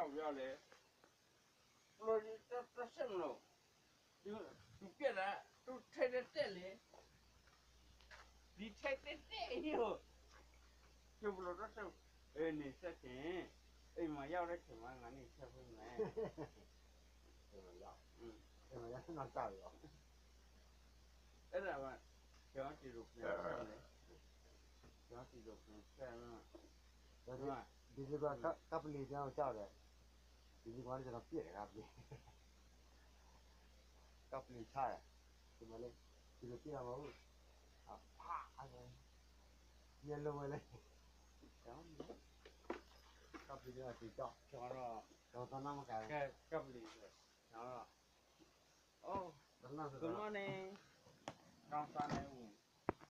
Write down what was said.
ပြောလေဘလို့ဒီတက်ဆက်မလို့သူပြက်တာသူထိုက်တဲ့လေဒီထိုက်တဲ့ဟိုကျဘလို့တက်ဆက်နေဆက်ချင်းအိမ်မှာရောက်တဲ့ချိန်မှာငါနေဆက်ဖို့မယ်အိမ်မှာရောက်အိမ်မှာရောက်တော့ကြောက်ရောအဲ့ဒါကကျောင်းစီလို့ပြန်ဆက်တယ်ကျောင်းစီလို့ပြန်ဆက်တော့ဒီကကပ်လီကျောင်းကြောက်တယ်ဒီကွာလည်းကျွန်တော်ပြည့်တယ်ကပ်လီချတယ်ဒီမှာလေဒီလိုပြရမှာဟုတ်အဲ့ညလုံးဝလေကျောင်းကပ်လီကဒီကြောက်ကျွန်တော်တော့နာမကကပ်လီဆိုတော့အော် Good morning. Trong sáng nay